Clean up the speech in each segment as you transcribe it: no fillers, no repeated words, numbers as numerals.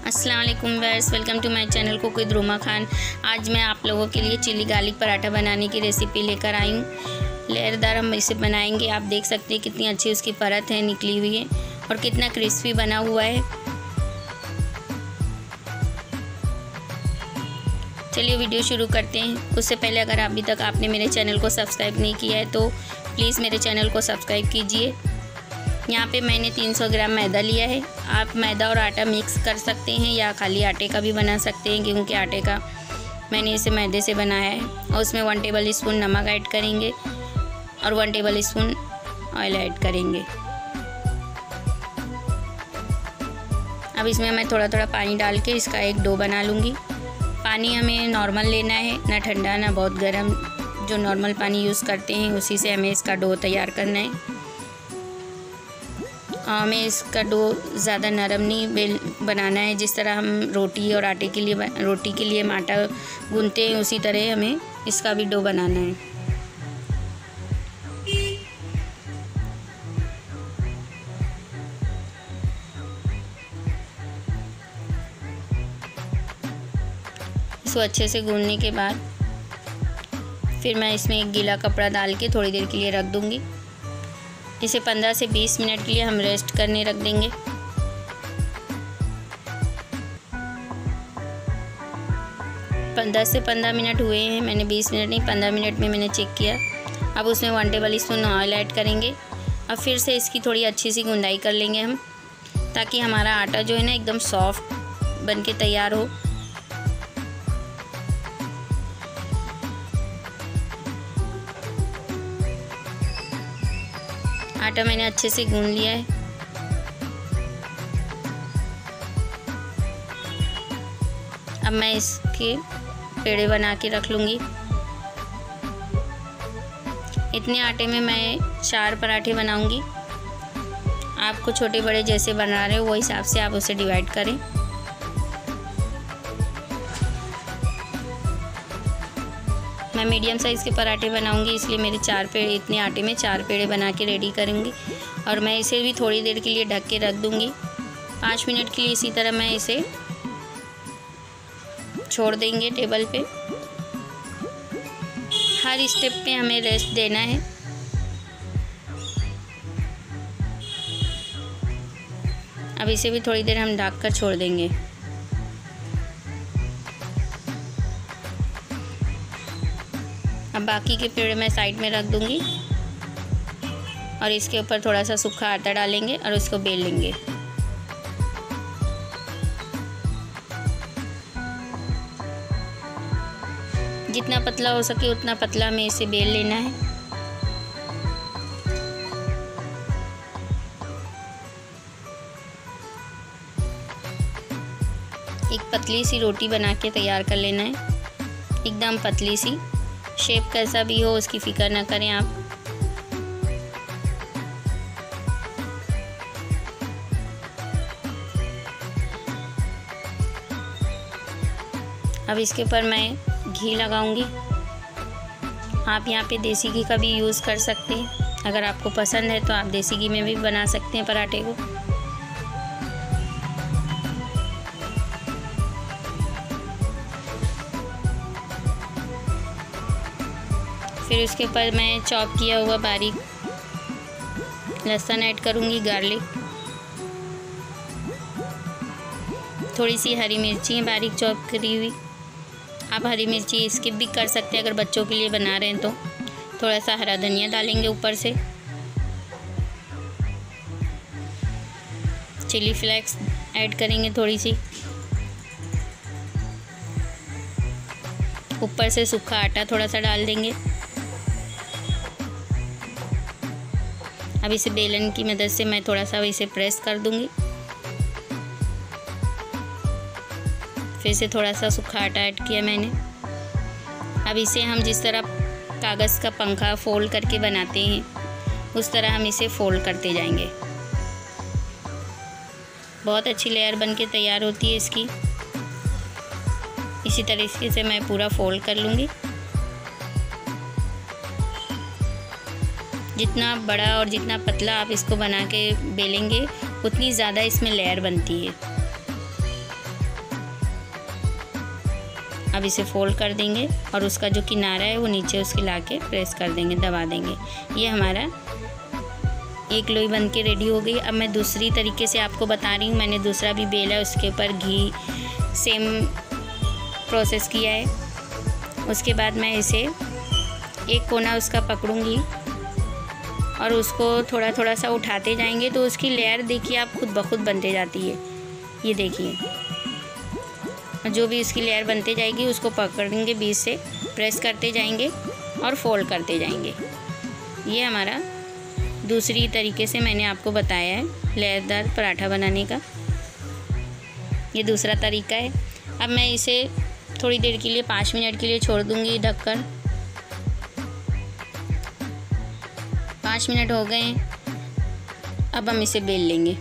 अस्सलाम वालेकुम viewers, welcome to my channel cook with Ruma Khan. आज मैं आप लोगों के लिए चिली गार्लिक पराठा बनाने की रेसिपी लेकर आई हूँ। लेयरदार हम इसे बनाएंगे। आप देख सकते हैं कितनी अच्छी उसकी परत है, निकली हुई है और कितना क्रिस्पी बना हुआ है। चलिए वीडियो शुरू करते हैं। उससे पहले अगर अभी तक आपने मेरे चैनल को सब्सक्राइब नहीं किया है तो प्लीज़ मेरे चैनल को सब्सक्राइब कीजिए। यहाँ पे मैंने 300 ग्राम मैदा लिया है। आप मैदा और आटा मिक्स कर सकते हैं या खाली आटे का भी बना सकते हैं, गेहूं के आटे का। मैंने इसे मैदे से बनाया है और उसमें 1 टेबल स्पून नमक ऐड करेंगे और 1 टेबल स्पून ऑयल ऐड करेंगे। अब इसमें मैं थोड़ा थोड़ा पानी डाल के इसका एक डो बना लूँगी। पानी हमें नॉर्मल लेना है, ना ठंडा ना बहुत गर्म। जो नॉर्मल पानी यूज़ करते हैं उसी से हमें इसका डो तैयार करना है। हमें इसका डो ज़्यादा नरम नहीं बनाना है। जिस तरह हम रोटी और आटे के लिए रोटी के लिए हम आटा गूंथते हैं उसी तरह हमें इसका भी डो बनाना है। इसको अच्छे से गूंथने के बाद फिर मैं इसमें एक गीला कपड़ा डाल के थोड़ी देर के लिए रख दूँगी। इसे 15 से 20 मिनट के लिए हम रेस्ट करने रख देंगे। दस से 15 मिनट हुए हैं, मैंने 20 मिनट नहीं 15 मिनट में मैंने चेक किया। अब उसमें 1 टेबल स्पून ऑयल ऐड करेंगे। अब फिर से इसकी थोड़ी अच्छी सी गुंदाई कर लेंगे हम, ताकि हमारा आटा जो है ना एकदम सॉफ्ट बन के तैयार हो। आटा मैंने अच्छे से गूंथ लिया है। अब मैं इसके पेड़े बना के रख लूँगी। इतने आटे में मैं 4 पराठे बनाऊँगी। आपको छोटे बड़े जैसे बना रहे हो वो हिसाब से आप उसे डिवाइड करें। मैं मीडियम साइज़ के पराठे बनाऊंगी, इसलिए मेरे 4 पेड़े, इतने आटे में 4 पेड़े बना के रेडी करूंगी। और मैं इसे भी थोड़ी देर के लिए ढक के रख दूंगी। 5 मिनट के लिए इसी तरह मैं इसे छोड़ देंगे टेबल पे। हर स्टेप पे हमें रेस्ट देना है। अब इसे भी थोड़ी देर हम ढक कर छोड़ देंगे। अब बाकी के पेड़े मैं साइड में रख दूंगी और इसके ऊपर थोड़ा सा सूखा आटा डालेंगे और उसको बेल लेंगे। जितना पतला हो सके उतना पतला हमें इसे बेल लेना है। एक पतली सी रोटी बना के तैयार कर लेना है, एकदम पतली सी। शेप कैसा भी हो उसकी फ़िक्र ना करें आप। अब इसके ऊपर मैं घी लगाऊंगी। आप यहाँ पे देसी घी का भी यूज़ कर सकते हैं। अगर आपको पसंद है तो आप देसी घी में भी बना सकते हैं पराठे को। फिर उसके ऊपर मैं चॉप किया हुआ बारीक लहसुन ऐड करूँगी, गार्लिक, थोड़ी सी हरी मिर्ची है बारीक चॉप करी हुई। आप हरी मिर्ची स्किप भी कर सकते हैं अगर बच्चों के लिए बना रहे हैं तो। थोड़ा सा हरा धनिया डालेंगे ऊपर से। चिली फ्लेक्स ऐड करेंगे थोड़ी सी। ऊपर से सूखा आटा थोड़ा सा डाल देंगे। अब इसे बेलन की मदद से मैं थोड़ा सा इसे प्रेस कर दूंगी। फिर से थोड़ा सा सूखा आटा ऐड किया मैंने। अब इसे हम जिस तरह कागज़ का पंखा फोल्ड करके बनाते हैं उस तरह हम इसे फोल्ड करते जाएंगे। बहुत अच्छी लेयर बन के तैयार होती है इसकी। इसी तरीके से मैं पूरा फोल्ड कर लूँगी। जितना बड़ा और जितना पतला आप इसको बना के बेलेंगे उतनी ज़्यादा इसमें लेयर बनती है। अब इसे फोल्ड कर देंगे और उसका जो किनारा है वो नीचे उसके लाके प्रेस कर देंगे, दबा देंगे। ये हमारा एक लोई बन के रेडी हो गई। अब मैं दूसरी तरीके से आपको बता रही हूँ। मैंने दूसरा भी बेला है, उसके ऊपर घी सेम प्रोसेस किया है। उसके बाद मैं इसे एक कोना उसका पकड़ूंगी और उसको थोड़ा थोड़ा सा उठाते जाएंगे तो उसकी लेयर देखिए आप खुद ब खुद बनते जाती है। ये देखिए, जो भी इसकी लेयर बनते जाएगी उसको पकड़ेंगे, बीच से प्रेस करते जाएंगे और फोल्ड करते जाएंगे। ये हमारा दूसरी तरीके से मैंने आपको बताया है लेयरदार पराठा बनाने का। ये दूसरा तरीका है। अब मैं इसे थोड़ी देर के लिए 5 मिनट के लिए छोड़ दूँगी ढककर। 5 मिनट हो गए हैं। अब हम इसे बेल लेंगे।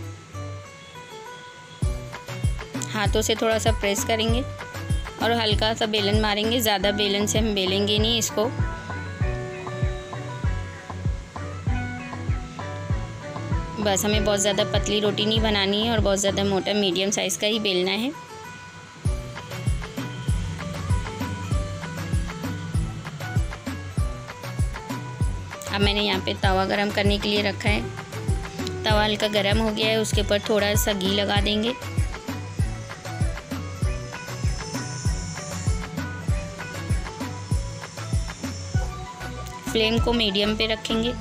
हाथों से थोड़ा सा प्रेस करेंगे और हल्का सा बेलन मारेंगे। ज़्यादा बेलन से हम बेलेंगे नहीं इसको। बस हमें बहुत ज़्यादा पतली रोटी नहीं बनानी है और बहुत ज़्यादा मोटा, मीडियम साइज़ का ही बेलना है। अब मैंने यहाँ पे तवा गरम करने के लिए रखा है। तवा हल्का गरम हो गया है, उसके ऊपर थोड़ा सा घी लगा देंगे। फ्लेम को मीडियम पे रखेंगे,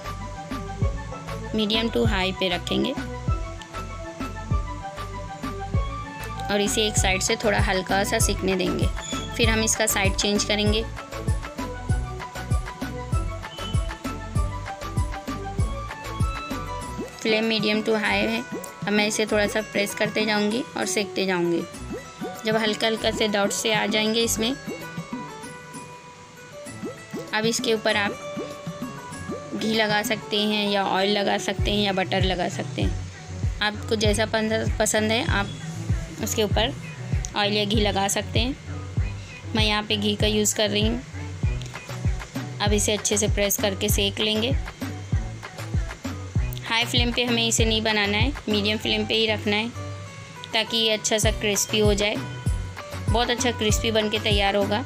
मीडियम टू हाई पे रखेंगे और इसे एक साइड से थोड़ा हल्का सा सिकने देंगे। फिर हम इसका साइड चेंज करेंगे। फ्लेम मीडियम टू हाई है। अब मैं इसे थोड़ा सा प्रेस करते जाऊंगी और सेकते जाऊंगी। जब हल्का हल्का से डॉट से आ जाएंगे इसमें, अब इसके ऊपर आप घी लगा सकते हैं या ऑयल लगा सकते हैं या बटर लगा सकते हैं। आपको जैसा पसंद है आप उसके ऊपर ऑयल या घी लगा सकते हैं। मैं यहाँ पे घी का यूज़ कर रही हूँ। अब इसे अच्छे से प्रेस करके सेक लेंगे। हाई फ्लेम पे हमें इसे नहीं बनाना है, मीडियम फ्लेम पे ही रखना है ताकि ये अच्छा सा क्रिस्पी हो जाए। बहुत अच्छा क्रिस्पी बन के तैयार होगा।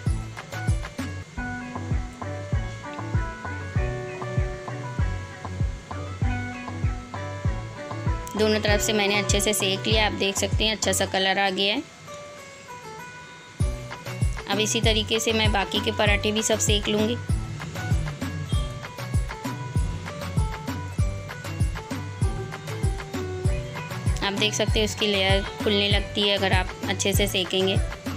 दोनों तरफ से मैंने अच्छे से सेक लिया। आप देख सकते हैं अच्छा सा कलर आ गया है। अब इसी तरीके से मैं बाकी के पराठे भी सब सेक लूँगी। आप देख सकते हैं उसकी लेयर खुलने लगती है अगर आप अच्छे से सेकेंगे।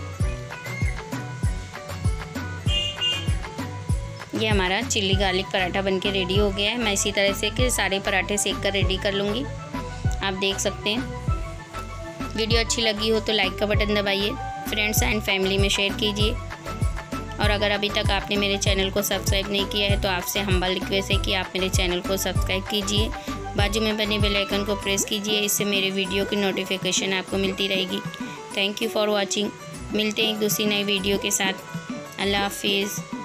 ये हमारा चिल्ली गार्लिक पराठा बनके रेडी हो गया है। मैं इसी तरह से कि सारे पराठे सेक कर रेडी कर लूँगी। आप देख सकते हैं। वीडियो अच्छी लगी हो तो लाइक का बटन दबाइए, फ्रेंड्स एंड फैमिली में शेयर कीजिए और अगर अभी तक आपने मेरे चैनल को सब्सक्राइब नहीं किया है तो आपसे हम्बल रिक्वेस्ट है कि आप मेरे चैनल को सब्सक्राइब कीजिए। बाजू में बने बेल आइकन को प्रेस कीजिए, इससे मेरे वीडियो की नोटिफिकेशन आपको मिलती रहेगी। Thank you for watching. मिलते हैं एक दूसरी नई वीडियो के साथ। अल्लाह हाफिज़।